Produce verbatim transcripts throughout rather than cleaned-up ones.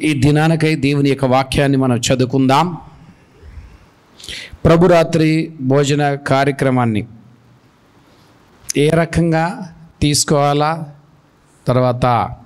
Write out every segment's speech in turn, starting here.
ఈ దినానికై దేవుని యొక్క వాక్యాన్ని మనం చదువుకుందాం. ప్రభురాత్రి భోజన కార్యక్రమాన్ని ఏ రకంగా తీసుకోవాలా, తర్వాత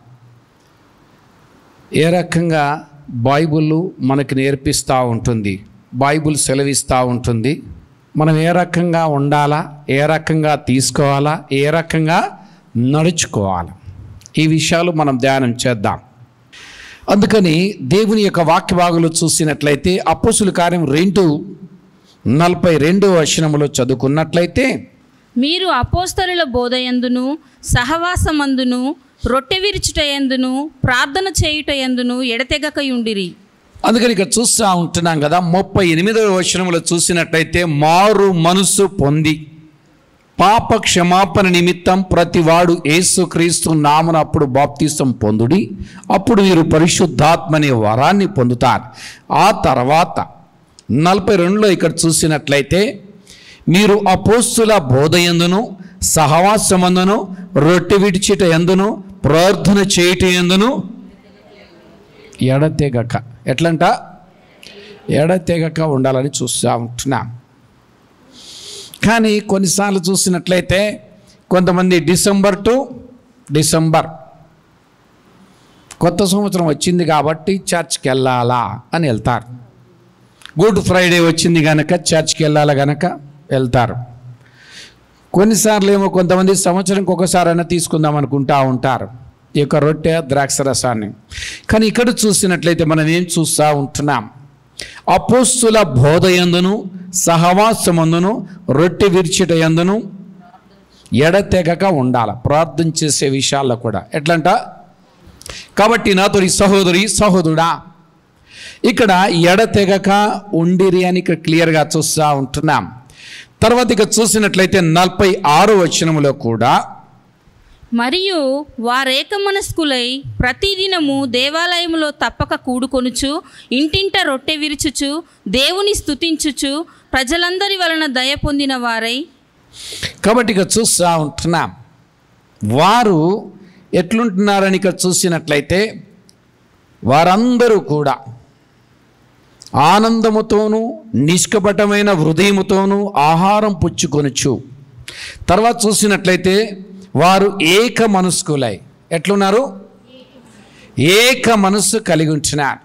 ఏ రకంగా బైబిల్ మనకి నేర్పిస్తూ ఉంటుంది, బైబిల్ సెలవిస్తూ ఉంటుంది. మనం ఏ రకంగా ఉండాలా, ఏ రకంగా తీసుకోవాలా, ఏ రకంగా నడుచుకోవాలా, ఈ విషయాలు మనం ధ్యానం చేద్దాం. అందుకని దేవుని యొక్క వాక్య భాగంలో చూసినట్లయితే అపోస్తుల కార్యం రెండు నలభై రెండో వచనములో చదువుకున్నట్లయితే, మీరు అపోస్తలుల బోధయందును సహవాసమందును రొట్టె విరుచుటయందును ప్రార్థన చేయుటయందును ఎడతెగకయుండిరి. అందుకని ఇక్కడ చూస్తూ ఉంటున్నాం కదా, ముప్పై ఎనిమిదవ వచనములో చూసినట్లయితే, మారు మనసు పొంది పాప క్షమాపణ నిమిత్తం ప్రతివాడు యేసుక్రీస్తు నామమున అప్పుడు బాప్తిసం పొందుడి, అప్పుడు మీరు పరిశుద్ధాత్మనే వరాన్ని పొందుతారు. ఆ తర్వాత నలభై రెండులో ఇక్కడ చూసినట్లయితే, మీరు అపోస్తుల బోధయందును సహవాసమందును రొట్టె విడిచిట ఎందును ప్రార్థన చేయుట ఎందును ఎడతెగక, ఎట్లంట ఎడతెగక ఉండాలని చూస్తూ ఉంటున్నాం. కానీ కొన్నిసార్లు చూసినట్లయితే కొంతమంది డిసెంబర్ టు డిసెంబర్ కొత్త సంవత్సరం వచ్చింది కాబట్టి చర్చ్కి వెళ్ళాలా అని వెళ్తారు. గుడ్ ఫ్రైడే వచ్చింది కనుక చర్చ్కి వెళ్ళాలా కనుక వెళ్తారు. కొన్నిసార్లు ఏమో కొంతమంది సంవత్సరంకి ఒకసారైనా తీసుకుందాం అనుకుంటా ఉంటారు ఈ యొక్క రొట్టె ద్రాక్ష రసాన్ని. కానీ ఇక్కడ చూసినట్లయితే మనం ఏం చూస్తూ ఉంటున్నాం, అపోస్తుల బోధయందును సహవాసమందును రొట్టె విరిచిట యందును ఎడతెగక ఉండాలి. ప్రార్థన చేసే విషయాల్లో కూడా ఎట్లంట. కాబట్టి నాతో ఈ సహోదరి సహోదరుడా, ఇక్కడ ఎడతెగక ఉండిరి అని ఇక్కడ క్లియర్గా చూస్తూ ఉంటున్నాం. తర్వాత ఇక చూసినట్లయితే నలభై ఆరు వచనములో కూడా, మరియు వారేక మనస్కులై ప్రతిదినము దేవాలయములో తప్పక కూడుకొనుచు ఇంటింట రొట్టె విరుచుచు దేవుని స్తుతించుచు ప్రజలందరి వలన దయ పొందిన వారై. కాబట్టి ఇక చూస్తూ ఉంటున్నాం వారు ఎట్లుంటున్నారని ఇక్కడ చూసినట్లయితే, వారందరూ కూడా ఆనందముతోనూ నిష్కపటమైన హృదయముతోనూ ఆహారం పుచ్చుకొనుచు. తర్వాత చూసినట్లయితే వారు ఏక మనస్కులై ఎట్లున్నారు, ఏక మనస్సు కలిగి ఉంటున్నారు.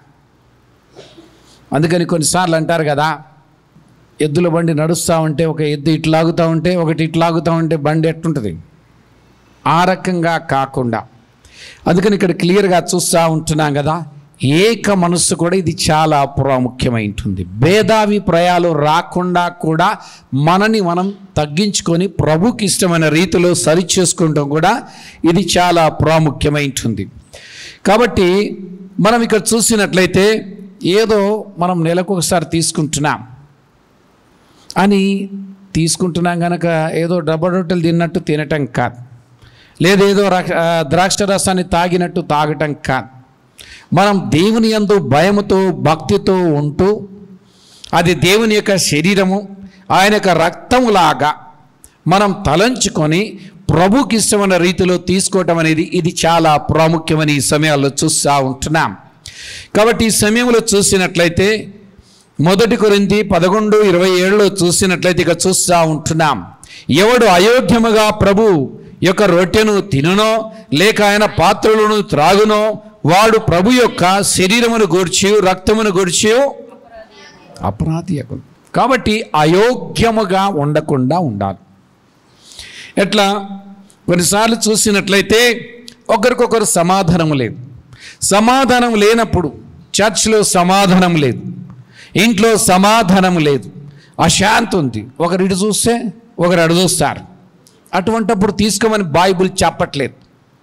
అందుకని కొన్నిసార్లు అంటారు కదా, ఎద్దుల బండి నడుస్తూ ఉంటే ఒక ఎద్దు ఇట్లాగుతూ ఉంటే ఒకటి ఇట్లాగుతూ ఉంటే బండి ఎట్లుంటుంది, ఆ రకంగా కాకుండా. అందుకని ఇక్కడ క్లియర్గా చూస్తూ ఉంటున్నాం కదా, ఏక మనస్సు కూడా ఇది చాలా ప్రాముఖ్యమైంటుంది. భేదాభిప్రాయాలు రాకుండా కూడా మనని మనం తగ్గించుకొని ప్రభుకి ఇష్టమైన రీతిలో సరి చేసుకుంటాం కూడా ఇది చాలా ప్రాముఖ్యమైంటుంది. కాబట్టి మనం ఇక్కడ చూసినట్లయితే ఏదో మనం నెలకు ఒకసారి తీసుకుంటున్నాం అని తీసుకుంటున్నాం కనుక ఏదో డబ్బా రొట్టెలు తిన్నట్టు తినటం కాదు, లేదేదో ద్రాక్ష రసాన్ని తాగినట్టు తాగటం కాదు. మనం దేవుని యందు భయముతో భక్తితో ఉంటూ అది దేవుని యొక్క శరీరము ఆయన యొక్క రక్తములాగా మనం తలంచుకొని ప్రభుకి ఇష్టమైన రీతిలో తీసుకోవటం అనేది ఇది చాలా ప్రాముఖ్యమని ఈ సమయాల్లో చూస్తూ ఉంటున్నాం. కాబట్టి ఈ సమయంలో చూసినట్లయితే మొదటి కొరింథీ పదకొండు ఇరవై ఏడులో చూసినట్లయితే ఇక చూస్తూ ఉంటున్నాం, ఎవడు అయోగ్యముగా ప్రభు యొక్క రొట్టెను తినునో లేక ఆయన పాత్రలను త్రాగునో వాడు ప్రభు యొక్క శరీరమును గూర్చి రక్తమును గూర్చి అపరాధియగును. కాబట్టి అయోగ్యముగా ఉండకుండా ఉండాలి. ఎట్లా కొన్నిసార్లు చూసినట్లయితే ఒకరికొకరు సమాధానం లేదు. సమాధానం లేనప్పుడు చర్చ్లో సమాధానం లేదు, ఇంట్లో సమాధానం లేదు, అశాంతి ఉంది. ఒకరు ఇటు చూస్తే ఒకరు అడు చూస్తారు. అటువంటప్పుడు తీసుకోమని బైబిల్ చెప్పట్లేదు.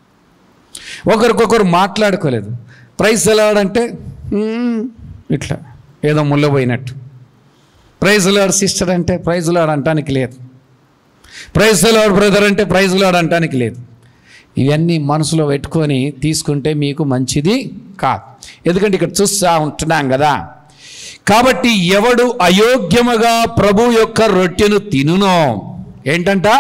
ఒకరికొకరు మాట్లాడుకోలేదు. ప్రైజ్ ఎలాడంటే ఇట్లా ఏదో ముళ్ళపోయినట్టు, ప్రైజ్ లార్డ్ సిస్టర్ అంటే ప్రైజ్ లార్డ్ అంటానికి లేదు, ప్రైజ్ లార్డ్ బ్రదర్ అంటే ప్రైజ్ లార్డ్ అంటానికి లేదు. ఇవన్నీ మనసులో పెట్టుకొని తీసుకుంటే మీకు మంచిది కాదు. ఎందుకంటే ఇక్కడ చూస్తూ ఉంటున్నాం కదా, కాబట్టి ఎవడు అయోగ్యముగా ప్రభు యొక్క రొట్టెను తినునో, ఏంటంట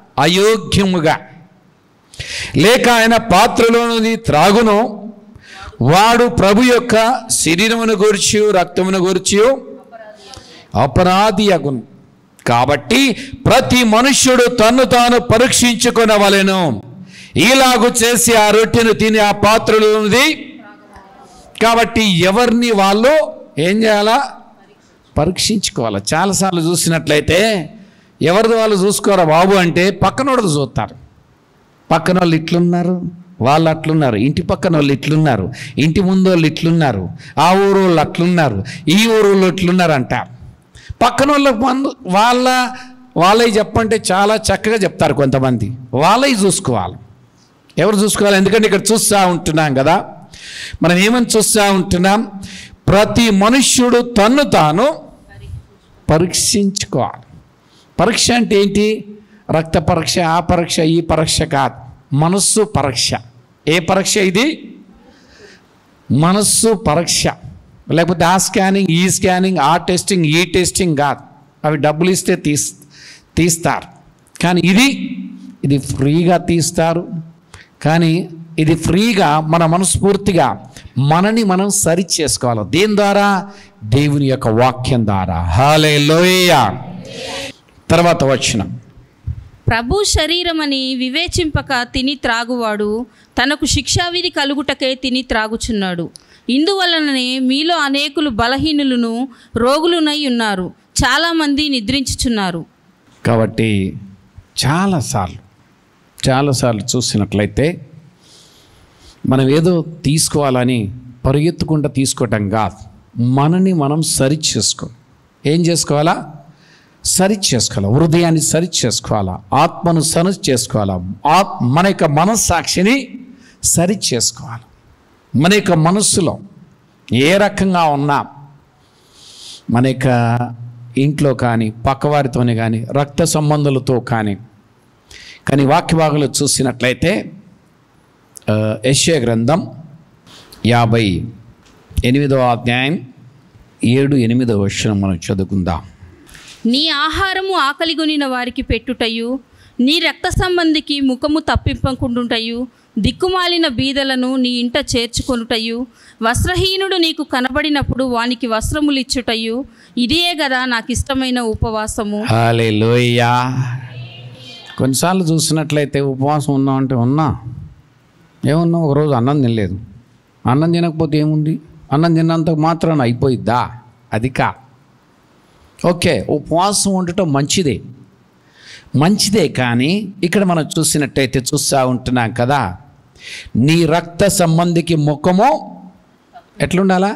అయోగ్యముగా, లేక ఆయన పాత్రలోనిది త్రాగునో వాడు ప్రభు యొక్క శరీరమును గూర్చి రక్తమును గూర్చి అపరాధి అగును. కాబట్టి ప్రతి మనుష్యుడు తన్ను తాను పరీక్షించుకొనవలెను. ఇలాగు చేసి ఆ రొట్టెను తిని ఆ పాత్రలో ఉన్నది. కాబట్టి ఎవరిని వాళ్ళు ఏం చేయాలా? పరీక్షించుకోవాలి. చాలాసార్లు చూసినట్లయితే ఎవరిది వాళ్ళు చూసుకోరా బాబు అంటే పక్కనోడు చూస్తారు. పక్కన వాళ్ళు ఇట్లున్నారు, వాళ్ళు అట్లున్నారు, ఇంటి పక్కన వాళ్ళు ఇట్లున్నారు, ఇంటి ముందు వాళ్ళు ఇట్లున్నారు, ఆ ఊరు వాళ్ళు అట్లున్నారు, ఈ ఊరు వాళ్ళు ఇట్లున్నారు అంటారు. పక్కన వాళ్ళ మందు వాళ్ళ వాళ్ళవి చెప్పంటే చాలా చక్కగా చెప్తారు కొంతమంది. వాళ్ళవి చూసుకోవాలి. ఎవరు చూసుకోవాలి? ఎందుకంటే ఇక్కడ చూస్తూ ఉంటున్నాం కదా, మనం ఏమని చూస్తూ ఉంటున్నాం? ప్రతి మనుష్యుడు తన్ను తాను పరీక్షించుకోవాలి. పరీక్ష అంటే ఏంటి? రక్త పరీక్ష, ఆ పరీక్ష, ఈ పరీక్ష కాదు, మనస్సు పరీక్ష. ఏ పరీక్ష ఇది? మనస్సు పరీక్ష. లేకపోతే ఆ స్కానింగ్, ఈ స్కానింగ్, ఆ టెస్టింగ్, ఈ టెస్టింగ్ కాదు. అవి డబ్బులు ఇస్తే తీస్ తీస్తారు కానీ ఇది ఇది ఫ్రీగా తీస్తారు. కానీ ఇది ఫ్రీగా మన మనస్ఫూర్తిగా మనని మనం సరి చేసుకోవాలి. దేని ద్వారా? దేవుని యొక్క వాక్యం ద్వారా. హల్లెలూయా. తర్వాత వచనం, ప్రభు శరీరమని వివేచింపక తిని త్రాగువాడు తనకు శిక్షావిధి కలుగుటకే తిని త్రాగుచున్నాడు. ఇందువలననే మీలో అనేకులు బలహీనులను రోగులునై ఉన్నారు, చాలామంది నిద్రించుచున్నారు. కాబట్టి చాలాసార్లు చాలాసార్లు చూసినట్లయితే మనం ఏదో తీసుకోవాలని పరిగెత్తుకుంటూ తీసుకోవటం కాదు, మనని మనం సరి చేసుకో ఏం చేసుకోవాలా? సరి చేసుకోవాలి. హృదయాన్ని సరి చేసుకోవాలా, ఆత్మను సరి చేసుకోవాలా, ఆత్ మన యొక్క మనస్సాక్షిని సరి చేసుకోవాలి. మన యొక్క మనస్సులో ఏ రకంగా ఉన్నా, మన యొక్క ఇంట్లో కానీ, పక్కవారితోనే కానీ, రక్త సంబంధులతో కానీ కానీ వాక్య భాగంలో చూసినట్లయితే యెషయా గ్రంథం యాభై ఎనిమిదవ అధ్యాయం ఏడు ఎనిమిదవ వచనం మనం చదువుకుందాం. నీ ఆహారము ఆకలిగొనిన వారికి పెట్టుటయు, నీ రక్త సంబంధికి ముఖము తప్పింపకుండుటయు, దిక్కుమాలిన బీదలను నీ ఇంట చేర్చుకొనుటయు, వస్త్రహీనుడు నీకు కనబడినప్పుడు వానికి వస్త్రములు ఇచ్చుటయు, ఇదే కదా నాకు ఇష్టమైన ఉపవాసము. హల్లెలూయా. కొన్నిసార్లు చూసినట్లయితే ఉపవాసం ఉన్నాం అంటే ఉన్నా ఏమున్నా, ఒకరోజు అన్నం తినలేదు. అన్నం తినకపోతే ఏముంది? అన్నం తిన్నంత మాత్రాన అయిపోయిద్దా? అది కా ఓకే, ఉపవాసం ఉండటం మంచిదే మంచిదే కానీ ఇక్కడ మనం చూసినట్టయితే చూస్తూ ఉంటున్నాం కదా, నీ రక్త సంబంధికి ముఖము ఎట్లుండాలా?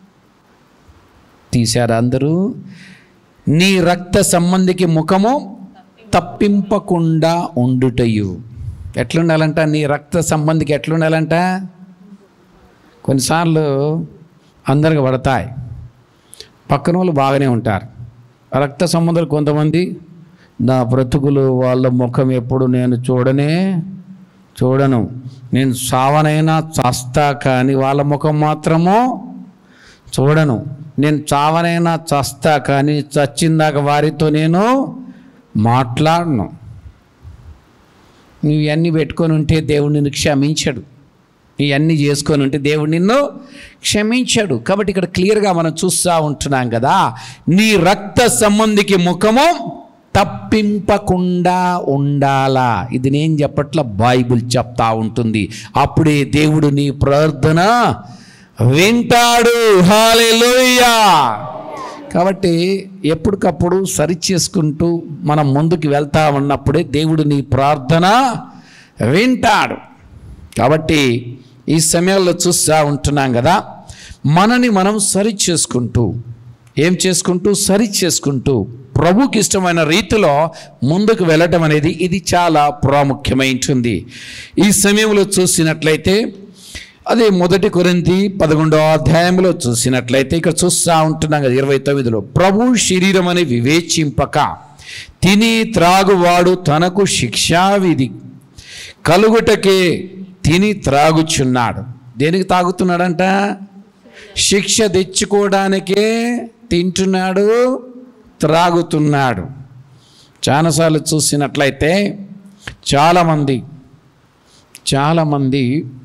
తీశారా అందరూ? నీ రక్త సంబంధికి ముఖము తప్పింపకుండా ఉండుటయు. ఎట్లుండాలంట? నీ రక్త సంబంధికి ఎట్లుండాలంట? కొన్నిసార్లు అందరికి పడతాయి, పక్కన వాళ్ళు బాగానే ఉంటారు. రక్త సంబంధాలు కొంతమంది, నా బ్రతుకులు వాళ్ళ ముఖం ఎప్పుడు నేను చూడనే చూడను, నేను సావనైనా చస్తా కానీ వాళ్ళ ముఖం మాత్రము చూడను, నేను చావనైనా చస్తా కానీ చచ్చిందాక వారితో నేను మాట్లాడను. నువ్వు ఇవన్నీ పెట్టుకొని ఉంటే దేవుడు నిన్ను క్షమించడు. ఇవన్నీ చేసుకొని ఉంటే దేవుడు నిన్ను క్షమించాడు. కాబట్టి ఇక్కడ క్లియర్గా మనం చూస్తూ ఉంటున్నాం కదా, నీ రక్త సంబంధికి ముఖము తప్పింపకుండా ఉండాలా. ఇది నేను చెప్పట్ల, బైబిల్ చెప్తా ఉంటుంది. అప్పుడే దేవుడు నీ ప్రార్థన వింటాడు. హల్లెలూయా. కాబట్టి ఎప్పటికప్పుడు సరి చేసుకుంటూ మనం ముందుకు వెళ్తా ఉన్నప్పుడే దేవుడు నీ ప్రార్థన వింటాడు. కాబట్టి ఈ సమయంలో చూస్తూ ఉంటున్నాం కదా, మనని మనం సరి చేసుకుంటూ ఏం చేసుకుంటూ సరి చేసుకుంటూ ప్రభుకి ఇష్టమైన రీతిలో ముందుకు వెళ్ళటం అనేది ఇది చాలా ప్రాముఖ్యమైంటుంది. ఈ సమయంలో చూసినట్లయితే అదే మొదటి కొరింథీ పదకొండవ అధ్యాయంలో చూసినట్లయితే ఇక్కడ చూస్తూ ఉంటున్నాం కదా, ఇరవై తొమ్మిదిలో ప్రభు శరీరం అని వివేచింపక తిని త్రాగువాడు తనకు శిక్షావిధి కలుగుటకే తిని త్రాగుచున్నాడు. దేనికి తాగుతున్నాడంట? శిక్ష తెచ్చుకోవడానికే తింటున్నాడు, త్రాగుతున్నాడు. చాలాసార్లు చూసినట్లయితే చాలామంది చాలామంది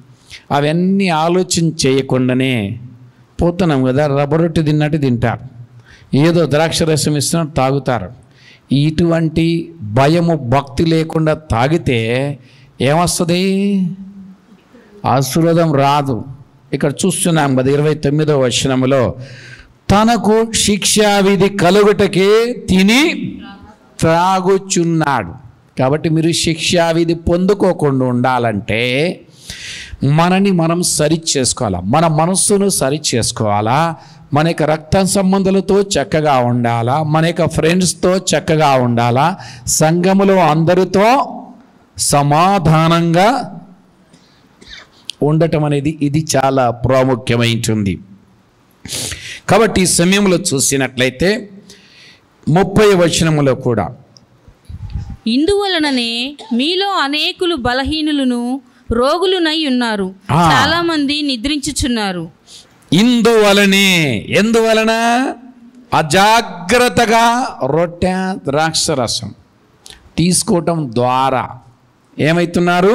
అవన్నీ ఆలోచన చేయకుండానే పోతున్నాం కదా, రబ్బరొట్టి తిన్నట్టు తింటారు, ఏదో ద్రాక్ష రసం ఇస్తున్నట్టు తాగుతారు. ఇటువంటి భయము భక్తి లేకుండా తాగితే ఏమొస్తుంది? ఆశీర్వాదం రాదు. ఇక్కడ చూస్తున్నాం కదా ఇరవై తొమ్మిదవ వచనములో, తనకు శిక్షావిధి కలుగుటకే తిని త్రాగుచున్నాడు. కాబట్టి మీరు శిక్షావిధి పొందుకోకుండా ఉండాలంటే మనని మనం సరి చేసుకోవాలా, మన మనస్సును సరి చేసుకోవాలా, మన యొక్క రక్త సంబంధులతో చక్కగా ఉండాలా, మన యొక్క ఫ్రెండ్స్తో చక్కగా ఉండాలా, సంఘములో అందరితో సమాధానంగా ఉండటం అనేది ఇది చాలా ప్రాముఖ్యమైంటుంది. కాబట్టి ఈ సమయంలో చూసినట్లయితే ముప్పై వచనములో కూడా, ఇందువలననే మీలో అనేకులు బలహీనులను రోగులునై ఉన్నారు, చాలా మంది నిద్రించుచున్నారు. ఇందువలనే, ఎందువలన? అజాగ్రత్తగా రొట్టె ద్రాక్షరసం తీసుకోవటం ద్వారా ఏమవుతున్నారు?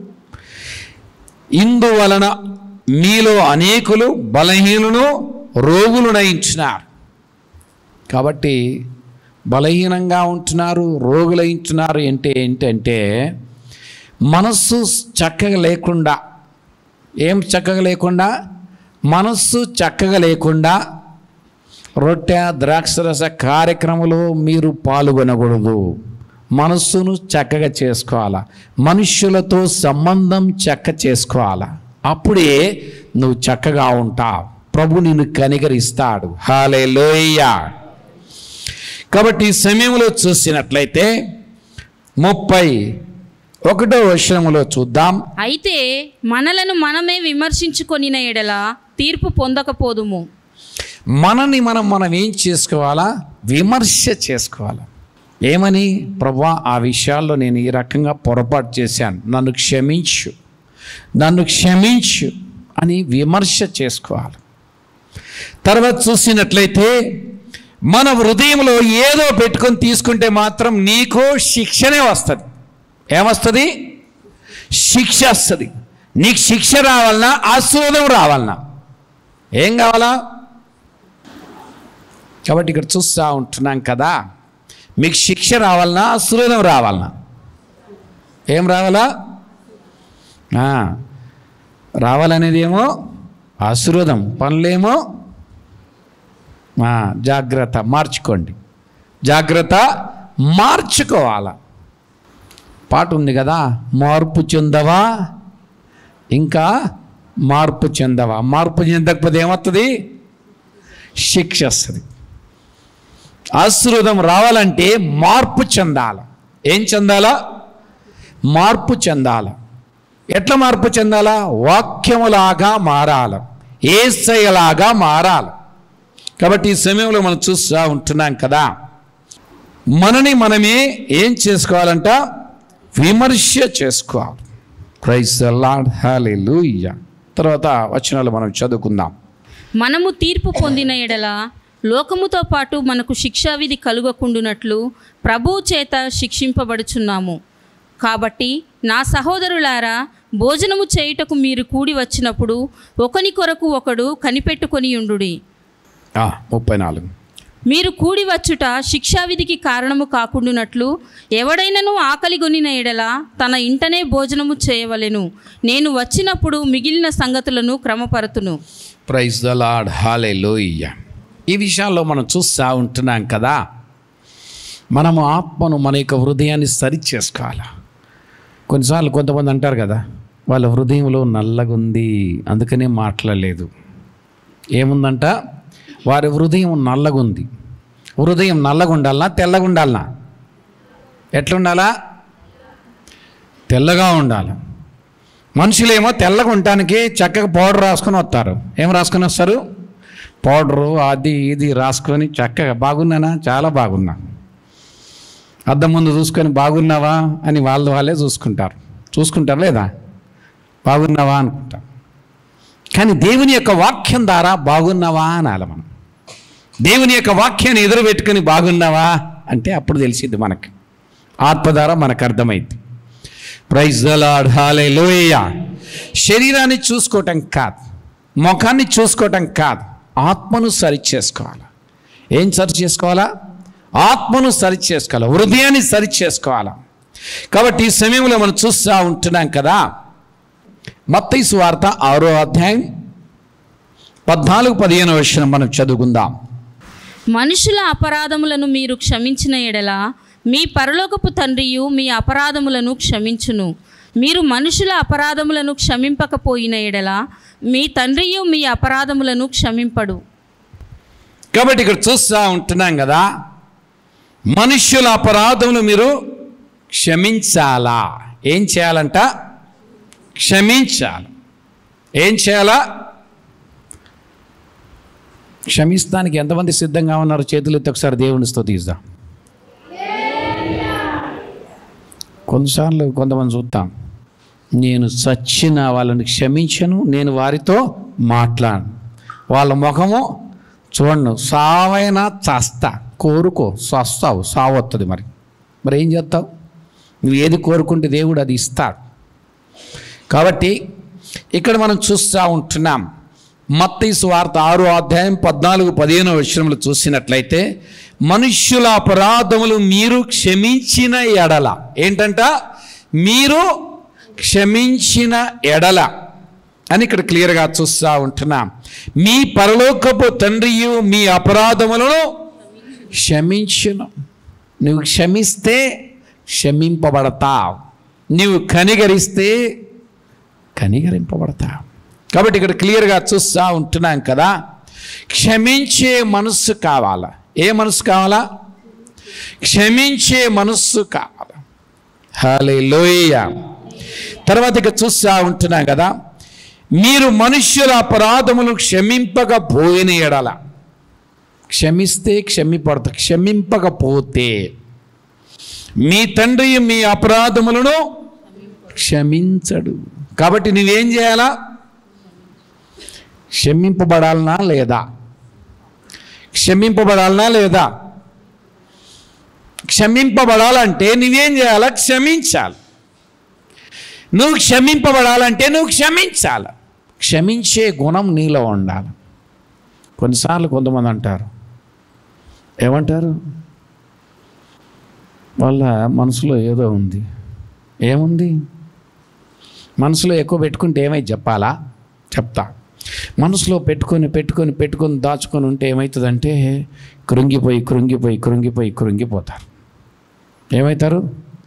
ఇందువలన మీలో అనేకులు బలహీనులను రోగులునయించున్నారు. కాబట్టి బలహీనంగా ఉంటున్నారు, రోగులయించున్నారు అంటే ఏంటంటే మనస్సు చక్కగా లేకుండా, ఏం చక్కగా లేకుండా? మనస్సు చక్కగా లేకుండా రొట్టె ద్రాక్షరస కార్యక్రమంలో మీరు పాల్గొనకూడదు. మనస్సును చక్కగా చేసుకోవాలా, మనుష్యులతో సంబంధం చక్క చేసుకోవాలా, అప్పుడే నువ్వు చక్కగా ఉంటావు, ప్రభు నిన్ను కనికరిస్తాడు. హల్లెలూయా. కాబట్టి ఈ సమయంలో చూసినట్లయితే ముప్పై ఒకటో వచనములో చూద్దాం. అయితే మనలను మనమే విమర్శించుకొనిన ఎడల తీర్పు పొందకపోదుము. మనని మనం మనం ఏం చేసుకోవాలా? విమర్శ చేసుకోవాలా. ఏమని? ప్రభువా, ఆ విషయాల్లో నేను ఈ రకంగా పొరపాటు చేశాను, నన్ను క్షమించు, నన్ను క్షమించు అని విమర్శ చేసుకోవాలి. తర్వాత చూసినట్లయితే మన హృదయంలో ఏదో పెట్టుకొని తీసుకుంటే మాత్రం నీకు శిక్షనే వస్తుంది. ఏమొస్తుంది? శిక్ష వస్తుంది. నీకు శిక్ష రావాలన్నా ఆశీర్వాదం రావాలన్నా ఏం కావాలా? కాబట్టి ఇక్కడ చూస్తూ ఉంటున్నాం కదా, మీకు శిక్ష రావాలన్నా ఆశీర్వాదం రావాలన్నా ఏం రావాలా? రావాలనేది ఏమో ఆశీర్వాదం, పనులేమో జాగ్రత్త మార్చుకోండి, జాగ్రత్త మార్చుకోవాలా. పాట ఉంది కదా, మార్పు చెందవా ఇంకా మార్పు చెందవా. మార్పు చెందకపోతే ఏమవుతుంది? శిక్ష వస్తుంది. ఆశీర్వాదం రావాలంటే మార్పు చెందాల. ఏం చెందాలా? మార్పు చెందాల. ఎట్లా మార్పు చెందాలా? వాక్యములాగా మారాల, యేసయ్యలాగా మారాలి. కాబట్టి ఈ సమయంలో మనం చూస్తూ ఉంటున్నాం కదా, మనని మనమే ఏం చేసుకోవాలంట? విమర్శ చేసుకోవాలి. Praise the lord. హల్లెలూయా. తర్వాత వచనాలు మనం చదువుకుందాం. మనము తీర్పు పొందిన ఎడల లోకముతో పాటు మనకు శిక్షావిధి కలుగకుండునట్లు ప్రభువు చేత శిక్షింపబడుచున్నాము. కాబట్టి నా సహోదరులారా, భోజనము చేయుటకు మీరు కూడి వచ్చినప్పుడు ఒకని కొరకు ఒకడు కనిపెట్టుకొని ఉండుడి. ముప్పై నాలుగు మీరు కూడి వచ్చుట శిక్షావిధికి కారణము కాకుండునట్లు ఎవడైనను ఆకలిగొనిన ఎడల తన ఇంటనే భోజనము చేయవలెను. నేను వచ్చినప్పుడు మిగిలిన సంగతులను క్రమపరతును. Praise the lord. హల్లెలూయా. ఈ విషయాల్లో మనం చూస్తూ ఉంటున్నాం కదా, మనము ఆత్మను, మన యొక్క హృదయాన్ని సరి చేసుకోవాలి. కొన్నిసార్లు కొంతమంది అంటారు కదా, వాళ్ళ హృదయంలో నల్లగుంది అందుకనే మాట్లాడలేదు. ఏముందంట? వారి హృదయం నల్లగుంది. హృదయం నల్లగా ఉండాలనా తెల్లగా ఉండాలనా? ఎట్లుండాలా? తెల్లగా ఉండాలి. మనుషులేమో తెల్లగా ఉండటానికి చక్కగా పౌడర్ రాసుకొని వస్తారు. ఏం రాసుకొని వస్తారు? పౌడరు అది ఇది రాసుకొని చక్కగా బాగున్నానా, చాలా బాగున్నా, అద్దం ముందు చూసుకొని బాగున్నావా అని వాళ్ళు వాళ్ళే చూసుకుంటారు. చూసుకుంటారు లేదా? బాగున్నావా అనుకుంటారు. కానీ దేవుని యొక్క వాక్యం ద్వారా బాగున్నావా అనాలి మనం. దేవుని యొక్క వాక్యాన్ని ఎదురు పెట్టుకుని బాగున్నావా అంటే అప్పుడు తెలిసింది మనకి, ఆత్మ ద్వారా మనకు అర్థమైంది. Praise the lord. హల్లెలూయా. శరీరాన్ని చూసుకోవటం కాదు, ముఖాన్ని చూసుకోవటం కాదు, ఆత్మను సరి చేసుకోవాలి. ఏం సరి చేసుకోవాలా? ఆత్మను సరి చేసుకోవాలి, హృదయాన్ని సరి చేసుకోవాలి. కాబట్టి ఈ సమయంలో మనం చూస్తూ ఉంటున్నాం కదా, మత్తయి సువార్త ఆరో అధ్యాయం పద్నాలుగు పదిహేను వచనం మనం చదువుకుందాం. మనుషుల అపరాధములను మీరు క్షమించిన ఎడల మీ పరలోకపు తండ్రియు మీ అపరాధములను క్షమించును. మీరు మనుషుల అపరాధములను క్షమింపకపోయిన ఎడల మీ తండ్రియు మీ అపరాధములను క్షమింపడు. కాబట్టి ఇక్కడ చూస్తూ ఉంటున్నాం కదా, మనుష్యుల అపరాధములు మీరు క్షమించాలా? ఏం చేయాలంట? క్షమించాలి. ఏం చేయాలా? క్షమిస్తానికి ఎంతమంది సిద్ధంగా ఉన్నారు? చేతులు ఎత్తి ఒకసారి దేవుని స్తుతిద్దాం. కొన్నిసార్లు కొంతమంది చూద్దాం, నేను చచ్చిన వాళ్ళని క్షమించను, నేను వారితో మాట్లాడను, వాళ్ళ ముఖము చూడను, సావైనా చస్తా. కోరుకో, చస్తావు, సావొస్తుంది. మరి మరి ఏం చేస్తావు? నువ్వు ఏది కోరుకుంటే దేవుడు అది ఇస్తాడు. కాబట్టి ఇక్కడ మనం చూస్తూ ఉంటున్నాం, మత్తయి సువార్త ఆరో అధ్యాయం పద్నాలుగు పదిహేను వచనములు చూసినట్లయితే, మనుష్యుల అపరాధములు మీరు క్షమించిన ఎడల, ఏంటంట? మీరు క్షమించిన ఎడల అని ఇక్కడ క్లియర్గా చూస్తూ ఉంటున్నాం. మీ పరలోకపు తండ్రియు మీ అపరాధములను క్షమించును. నువ్వు క్షమిస్తే క్షమింపబడతావు, నువ్వు కనికరిస్తే కనికరింపబడతావు. కాబట్టి ఇక్కడ క్లియర్గా చూస్తూ ఉంటున్నాం కదా, క్షమించే మనస్సు కావాలా? ఏ మనస్సు కావాలా? క్షమించే మనస్సు కావాలా. హల్లెలూయా. తర్వాత ఇక చూస్తూ ఉంటున్నాం కదా, మీరు మనుష్యుల అపరాధములు క్షమింపకపోయిన ఎడల, క్షమిస్తే క్షమిపడతా, క్షమింపకపోతే మీ తండ్రి మీ అపరాధములను క్షమించడు. కాబట్టి నువ్వేం చేయాలా? క్షమింపబడాలనా లేదా? క్షమింపబడాలనా లేదా? క్షమింపబడాలంటే నువ్వేం చేయాలా? క్షమించాలి. నువ్వు క్షమింపబడాలంటే నువ్వు క్షమించాలి. క్షమించే గుణం నీలో ఉండాలి. కొన్నిసార్లు కొంతమంది అంటారు, ఏమంటారు? వాళ్ళ మనసులో ఏదో ఉంది. ఏముంది? మనసులో ఎక్కువ పెట్టుకుంటే ఏమై చెప్పాలా? చెప్తా. మనసులో పెట్టుకొని పెట్టుకొని పెట్టుకొని దాచుకొని ఉంటే ఏమవుతుందంటే కృంగిపోయి కృంగిపోయి కృంగిపోయి కృంగిపోతారు. ఏమవుతారు?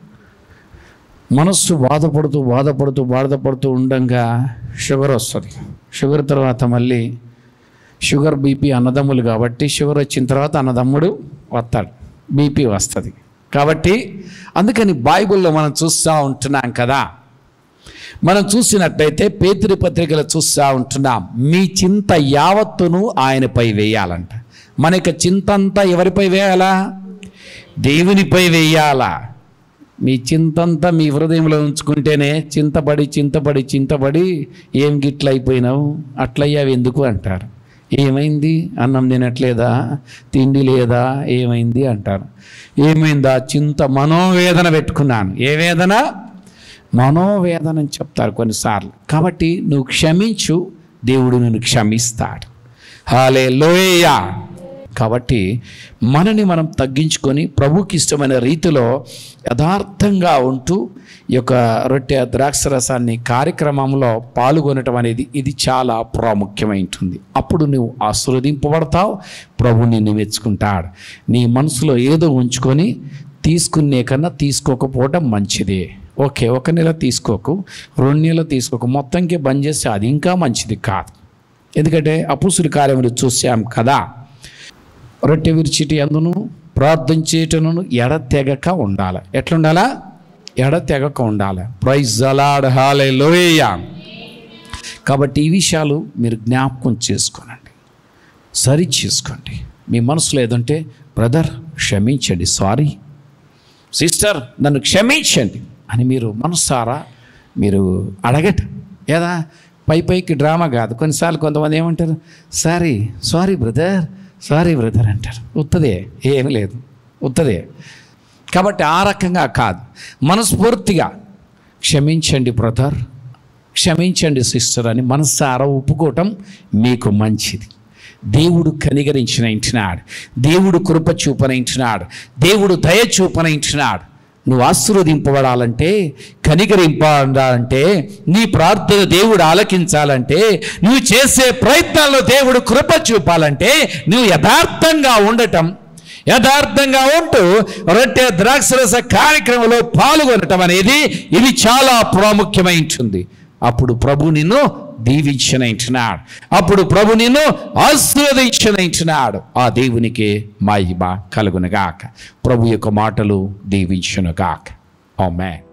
మనస్సు బాధపడుతూ బాధపడుతూ బాధపడుతూ ఉండగా షుగర్ వస్తుంది. షుగర్ తర్వాత మళ్ళీ షుగర్ బీపీ అన్నదమ్ములు కాబట్టి షుగర్ వచ్చిన తర్వాత అన్నదమ్ముడు వస్తాడు, బీపీ వస్తుంది. కాబట్టి అందుకని బైబిల్లో మనం చూస్తూ ఉంటున్నాం కదా, మనం చూసినట్టయితే పేతురు పత్రికలు చూస్తూ ఉంటున్నాం, మీ చింత యావత్తును ఆయనపై వేయాలంట. మన యొక్క చింత అంతా ఎవరిపై వేయాలా? దేవునిపై వేయాలా. మీ చింతంతా మీ హృదయంలో ఉంచుకుంటేనే చింతపడి చింతపడి చింతపడి ఏం గిట్ల అయిపోయినావు, అట్లయ్యావు ఎందుకు అంటారు. ఏమైంది? అన్నం తినట్లేదా, తిండి లేదా, ఏమైంది అంటారు. ఏమైందా? చింత, మనోవేదన పెట్టుకున్నాను. ఏ వేదన? మనోవేదన అని చెప్తారు కొన్నిసార్లు. కాబట్టి నువ్వు క్షమించు, దేవుడు నిన్ను క్షమిస్తాడు. హల్లెలూయా. కాబట్టి మనని మనం తగ్గించుకొని ప్రభుకి ఇష్టమైన రీతిలో యథార్థంగా ఉంటూ ఈ యొక్క రొట్టె ద్రాక్షరసాన్ని కార్యక్రమంలో పాల్గొనటం అనేది ఇది చాలా ప్రాముఖ్యమైంటుంది. అప్పుడు నువ్వు ఆశీర్వదింపబడతావు, ప్రభు నిన్ను మెచ్చుకుంటాడు. నీ మనసులో ఏదో ఉంచుకొని తీసుకునే కన్నా తీసుకోకపోవడం మంచిదే. ఓకే, ఒక నెల తీసుకోకు, రెండు నెలలు తీసుకోకు, మొత్తంకే బంద్ చేస్తే అది ఇంకా మంచిది కాదు. ఎందుకంటే అపుస్తుల కార్యములు చూసాం కదా, రొట్టె విరిచిటి అందును ప్రార్థన చేయటను ఎడతెగక ఉండాలి. ఎట్లుండాలా? ఎడతెగక ఉండాలి. Praise the lord. హల్లెలూయా. కాబట్టి ఈ విషయాలు మీరు జ్ఞాపకం చేసుకోనండి, సరి చేసుకోండి. మీ మనసులో ఏదంటే బ్రదర్ క్షమించండి, సారీ సిస్టర్ నన్ను క్షమించండి అని మీరు మనసారా మీరు అడగట. ఏదా పై పైకి డ్రామా కాదు. కొన్నిసార్లు కొంతమంది ఏమంటారు, sorry sorry brother sorry brother అంటారు. ఉత్తదే, ఏమీ లేదు, ఉత్తదే. కాబట్టి ఆ రకంగా కాదు, మనస్ఫూర్తిగా క్షమించండి బ్రదర్, క్షమించండి సిస్టర్ అని మనసారా ఒప్పుకోవటం మీకు మంచిది. దేవుడు కనికరించినంటున్నాడు, దేవుడు కృప చూపనంటున్నాడు, దేవుడు దయ చూపనంటున్నాడు. నువ్వు ఆశీర్వదింపబడాలంటే, కనికరింపబడాలంటే, నీ ప్రార్థన దేవుడు ఆలకించాలంటే, నువ్వు చేసే ప్రయత్నాల్లో దేవుడు కృప చూపాలంటే, నువ్వు యథార్థంగా ఉండటం, యథార్థంగా ఉంటూ రొట్టె ద్రాక్షరస కార్యక్రమంలో పాల్గొనటం అనేది ఇది చాలా ప్రాముఖ్యమైంటుంది. అప్పుడు ప్రభు నిన్ను దీవించనంటున్నాడు, అప్పుడు ప్రభు నిన్ను ఆశీర్వదించనంటున్నాడు. ఆ దేవునికి మహిమ కలుగునుగాక. ప్రభు యొక్క మాటలు దీవించునుగాక. ఆమేన్.